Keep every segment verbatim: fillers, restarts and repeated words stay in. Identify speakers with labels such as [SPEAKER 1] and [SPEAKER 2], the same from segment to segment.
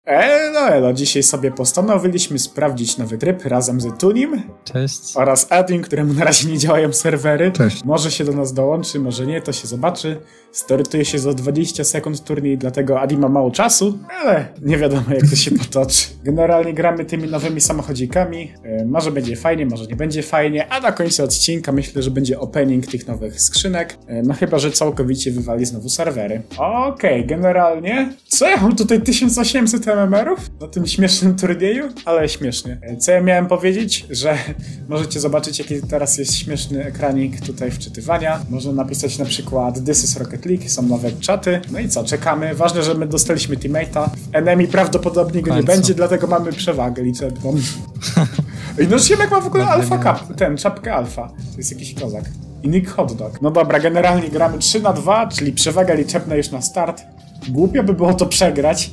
[SPEAKER 1] Elo, elo, dzisiaj sobie postanowiliśmy sprawdzić nowy tryb razem z Tunim.
[SPEAKER 2] Cześć.
[SPEAKER 1] Oraz Adim, któremu na razie nie działają serwery.
[SPEAKER 3] Cześć.
[SPEAKER 1] Może się do nas dołączy, może nie, to się zobaczy. Startuje się za dwadzieścia sekund turniej, dlatego Adim ma mało czasu, ale nie wiadomo jak to się potoczy. Generalnie gramy tymi nowymi samochodzikami. Yy, może będzie fajnie, może nie będzie fajnie, a na końcu odcinka myślę, że będzie opening tych nowych skrzynek. Yy, no chyba, że całkowicie wywali znowu serwery. Okej, okay, generalnie... Co ja mam tutaj tysiąc osiemset M M R-ów na tym śmiesznym turnieju? Ale śmiesznie. Co ja miałem powiedzieć? Że możecie zobaczyć, jaki teraz jest śmieszny ekranik tutaj wczytywania. Można napisać na przykład This is Rocket League, są nowe czaty. No i co, czekamy. Ważne, że my dostaliśmy teammate'a. W enemy prawdopodobnie go nie będzie, dlatego mamy przewagę liczebną. Ej, no Szymek ma w ogóle alfa cap, ten, czapkę alfa. To jest jakiś kozak. I Nick Hot Dog. No dobra, generalnie gramy trzy na dwa, czyli przewaga liczebna już na start. Głupio by było to przegrać.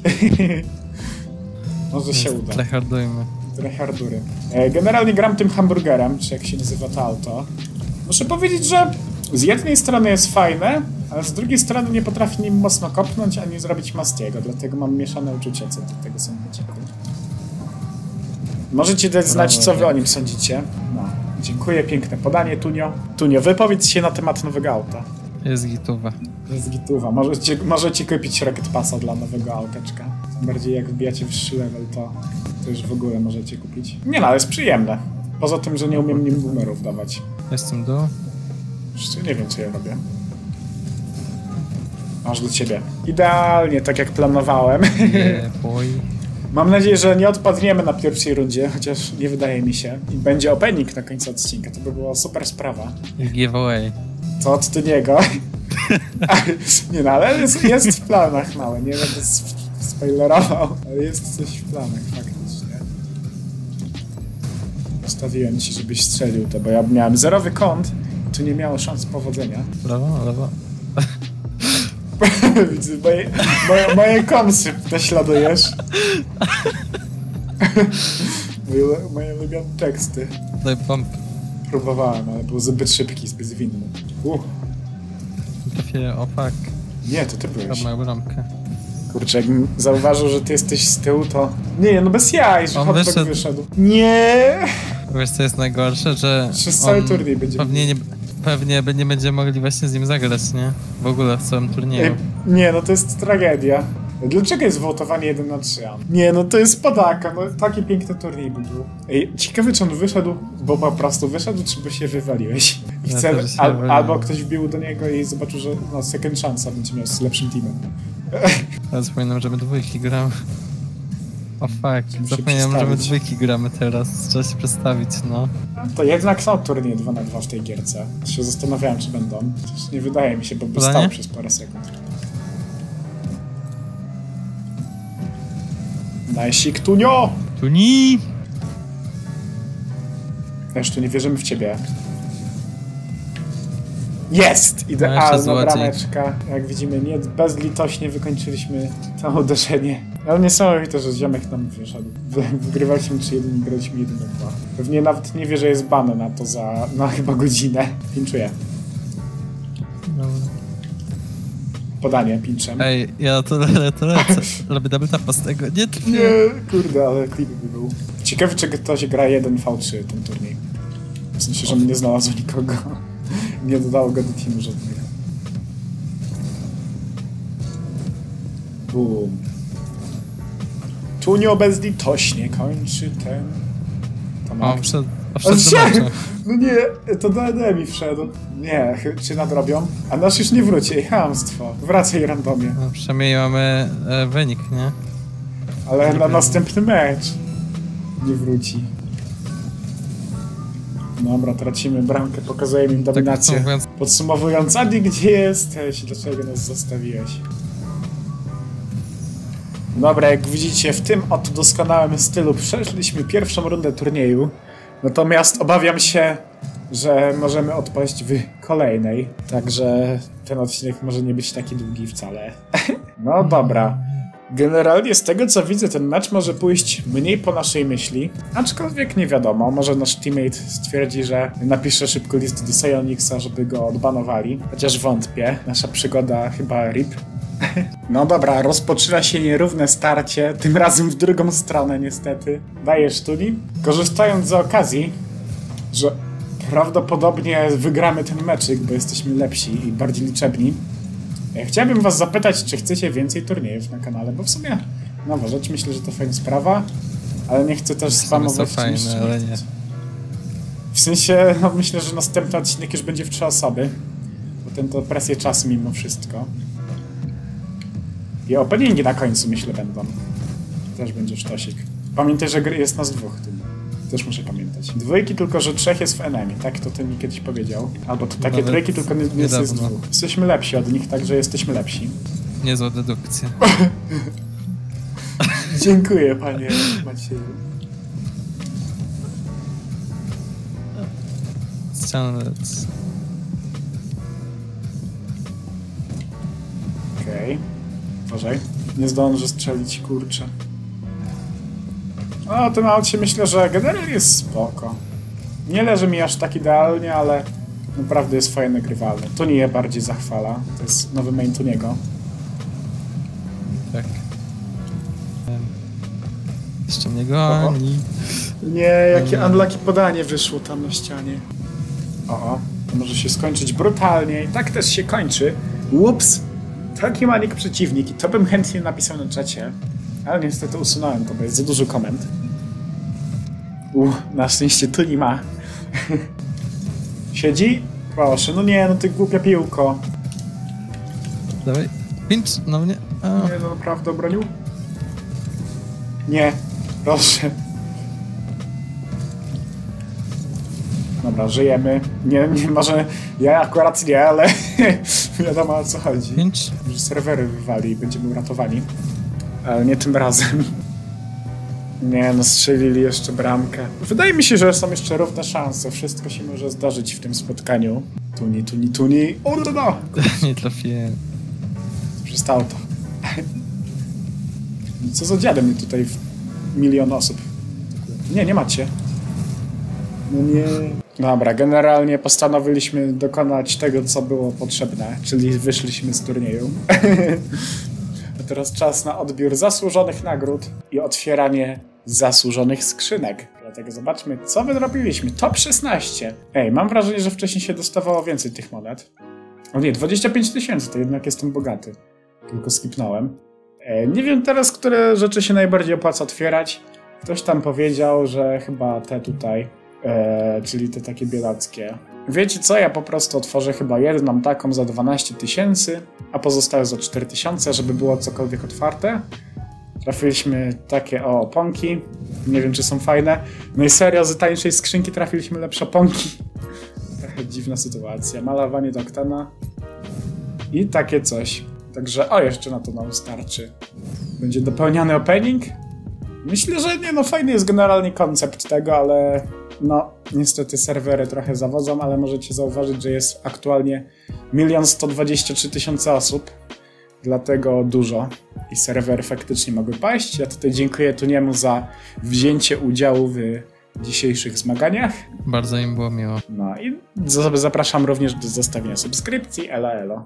[SPEAKER 1] Może się uda.
[SPEAKER 2] Tryhardujmy.
[SPEAKER 1] Tryhardury. Generalnie gram tym hamburgerem, czy jak się nazywa to auto. Muszę powiedzieć, że z jednej strony jest fajne, ale z drugiej strony nie potrafi nim mocno kopnąć, ani zrobić mastiego, dlatego mam mieszane uczucia co do tego samochodziku. Możecie dać znać, co wy o nim sądzicie. No, dziękuję, piękne podanie, Tunio. Tunio, wypowiedz się na temat nowego auta.
[SPEAKER 2] Jest gituwa.
[SPEAKER 1] Jest gituwa. Możecie, możecie kupić Rocket Passa dla nowego auteczka. Tym bardziej jak wbijacie wyższy level, to, to już w ogóle możecie kupić. Nie no, ale jest przyjemne. Poza tym, że nie umiem nim boomerów dawać.
[SPEAKER 2] Jestem do.
[SPEAKER 1] Jeszcze nie wiem, co ja robię. Aż do ciebie. Idealnie, tak jak planowałem.
[SPEAKER 2] Yeah, boy.
[SPEAKER 1] Mam nadzieję, że nie odpadniemy na pierwszej rundzie, chociaż nie wydaje mi się. I będzie opening na końcu odcinka, to by była super sprawa.
[SPEAKER 2] Giveaway.
[SPEAKER 1] Co od Tyniego? Nie no, ale jest, jest w planach małe, nie będę spoilerował, ale jest coś w planach faktycznie. Postawiłem ci, żebyś strzelił to, bo ja miałem zerowy kąt, tu nie miało szans powodzenia.
[SPEAKER 2] Lewo, lewo.
[SPEAKER 1] Widzę, moje, moje, moje kąsy naśladujesz. moje, moje ulubione teksty.
[SPEAKER 2] Daj pomp.
[SPEAKER 1] Próbowałem, ale był zbyt szybki, zbyt zwinny. Uh.
[SPEAKER 2] Trafię, o fuck.
[SPEAKER 1] Nie, to ty byłeś.
[SPEAKER 2] Moją bramkę.
[SPEAKER 1] Kurczę, jakbym zauważył, że ty jesteś z tyłu, to... Nie, no bez jaj, że hot dog wyszedł. Nie!
[SPEAKER 2] Wiesz co jest najgorsze, że
[SPEAKER 1] przez cały turniej będzie.
[SPEAKER 2] Pewnie nie, pewnie nie będziemy mogli właśnie z nim zagrać, nie? W ogóle w całym turnieju.
[SPEAKER 1] Ej, nie, no to jest tragedia. Dlaczego jest wołtowanie jeden na trzy? Nie, no to jest padaka, no taki piękny turniej by był. Ej, ciekawe czy on wyszedł, bo po prostu wyszedł, czy by się wywaliłeś? I
[SPEAKER 2] ja
[SPEAKER 1] chce, al, albo ktoś wbił do niego i zobaczył, że no second chance będzie miał z lepszym teamem.
[SPEAKER 2] Ja zapomniałem, że my dwójki gramy. O fuck, zapomniałem, że my dwójki gramy teraz. Trzeba się przedstawić, no.
[SPEAKER 1] To jednak są turnieje dwa na dwa w tej gierce. Się zastanawiałem, czy będą. Chociaż nie wydaje mi się, bo by stał przez parę sekund. Najsik, Tunio!
[SPEAKER 2] Tuni!
[SPEAKER 1] Też tu nie wierzymy w ciebie. Jest! Idealna no brameczka. Jak widzimy, nie bezlitośnie wykończyliśmy to uderzenie. Ale niesamowite, że ziomek nam wyszedł. Wygrywaliśmy trzy jeden i graliśmy jeden dwa. Pewnie nawet nie wie, że jest ban na to za na chyba godzinę. Pinczuję.
[SPEAKER 2] Dobra.
[SPEAKER 1] Podanie, pinczem.
[SPEAKER 2] Ej, ja to, le, to lecę. Robię double tapa z tego. Nie, to
[SPEAKER 1] nie, kurde, ale klip by był. Ciekawe, czy ktoś gra jeden V trzy ten turniej. W sensie, że nie znalazło nikogo. Nie dodało go do teamu żadnego. Boom. Tunio bezlitośnie kończy ten...
[SPEAKER 2] O, wszedł, wszedł do
[SPEAKER 1] No nie, to do enemy wszedł. Nie, czy nadrobią? A nasz już nie wróci, chamstwo. Wracaj randomie.
[SPEAKER 2] No, przynajmniej mamy e, wynik, nie?
[SPEAKER 1] Ale na następny mecz nie wróci. Dobra, tracimy bramkę, pokazujemy im dominację. Tak podsumowując, podsumowując, Adi, gdzie jesteś? Dlaczego nas zostawiłeś? Dobra, jak widzicie, w tym oto doskonałym stylu przeszliśmy pierwszą rundę turnieju. Natomiast obawiam się, że możemy odpaść w kolejnej. Także ten odcinek może nie być taki długi wcale. No dobra. Generalnie z tego co widzę, ten mecz może pójść mniej po naszej myśli. Aczkolwiek nie wiadomo, może nasz teammate stwierdzi, że napisze szybko list do Psyonixa, żeby go odbanowali. Chociaż wątpię. Nasza przygoda chyba R I P. No dobra, rozpoczyna się nierówne starcie, tym razem w drugą stronę niestety. Dajesz Tuni. Korzystając z okazji, że prawdopodobnie wygramy ten meczyk, bo jesteśmy lepsi i bardziej liczebni. Chciałbym was zapytać, czy chcecie więcej turniejów na kanale, bo w sumie nowa rzecz, myślę, że to fajna sprawa, ale nie chcę też spamować.
[SPEAKER 2] To fajne, ale nie.
[SPEAKER 1] W sensie, no myślę, że następny odcinek już będzie w trzy osoby, bo ten to presję czasu mimo wszystko. I openingi na końcu, myślę, będą. Też będzie sztosik. Pamiętaj, że gry jest nas dwóch. Też muszę pamiętać. Dwójki, tylko że trzech jest w enemy, tak? To ty mi kiedyś powiedział. Albo to takie trójki, tylko nie, nie jest dwóch. Jesteśmy lepsi od nich, także jesteśmy lepsi.
[SPEAKER 2] Niezła dedukcja.
[SPEAKER 1] Dziękuję, panie Macieju.
[SPEAKER 2] Ścianec.
[SPEAKER 1] Okej. Okay. Uważaj. Nie zdążę strzelić, kurczę. O, tym aucie myślę, że generalnie jest spoko. Nie leży mi aż tak idealnie, ale naprawdę jest fajnie nagrywalny. Tuni je bardziej zachwala. To jest nowy main Tuniego.
[SPEAKER 2] Tak. Jeszcze mnie goni.
[SPEAKER 1] Nie, jakie unlucky podanie wyszło tam na ścianie. O, to może się skończyć brutalnie i tak też się kończy. Ups! Taki manik przeciwnik i to bym chętnie napisał na czacie. Ale niestety usunąłem to, bo jest za dużo koment. Uh, na szczęście tu nie ma. Siedzi? Proszę, no nie, no ty głupia piłko.
[SPEAKER 2] Dawaj, pinch na mnie. A.
[SPEAKER 1] Nie, no naprawdę obronił? Nie, proszę. Dobra, żyjemy. Nie, nie, może ja akurat nie, ale wiadomo o co chodzi.
[SPEAKER 2] Pinch?
[SPEAKER 1] Że serwery wywali i będziemy uratowani. Ale nie tym razem. Nie, no strzelili jeszcze bramkę. Wydaje mi się, że są jeszcze równe szanse. Wszystko się może zdarzyć w tym spotkaniu. Tuni, tuni, tuni. O, no, no.
[SPEAKER 2] Nie trafiłem.
[SPEAKER 1] Przestało to. Co za dziadem mnie tutaj milion osób. Nie, nie macie. No nie. Dobra, generalnie postanowiliśmy dokonać tego, co było potrzebne, czyli wyszliśmy z turnieju. A teraz czas na odbiór zasłużonych nagród i otwieranie zasłużonych skrzynek. Dlatego zobaczmy, co wydrobiliśmy. Top szesnaście. Ej, mam wrażenie, że wcześniej się dostawało więcej tych monet. O nie, dwadzieścia pięć tysięcy, to jednak jestem bogaty. Tylko skipnąłem. E, nie wiem teraz, które rzeczy się najbardziej opłaca otwierać. Ktoś tam powiedział, że chyba te tutaj, e, czyli te takie bielackie. Wiecie co, ja po prostu otworzę chyba jedną taką za dwanaście tysięcy, a pozostałe za cztery tysiące, żeby było cokolwiek otwarte. Trafiliśmy takie o oponki. Nie wiem, czy są fajne. No i serio, z tańszej skrzynki trafiliśmy lepsze oponki. Trochę dziwna sytuacja. Malowanie do oktana. I takie coś. Także o, jeszcze na to nam starczy. Będzie dopełniany opening. Myślę, że nie, no fajny jest generalnie koncept tego, ale no niestety serwery trochę zawodzą, ale możecie zauważyć, że jest aktualnie milion sto dwadzieścia trzy tysiące osób. Dlatego dużo i serwery faktycznie mogły paść. Ja tutaj dziękuję Tuniemu za wzięcie udziału w dzisiejszych zmaganiach.
[SPEAKER 2] Bardzo im było miło.
[SPEAKER 1] No i zapraszam również do zostawienia subskrypcji. Elo, elo.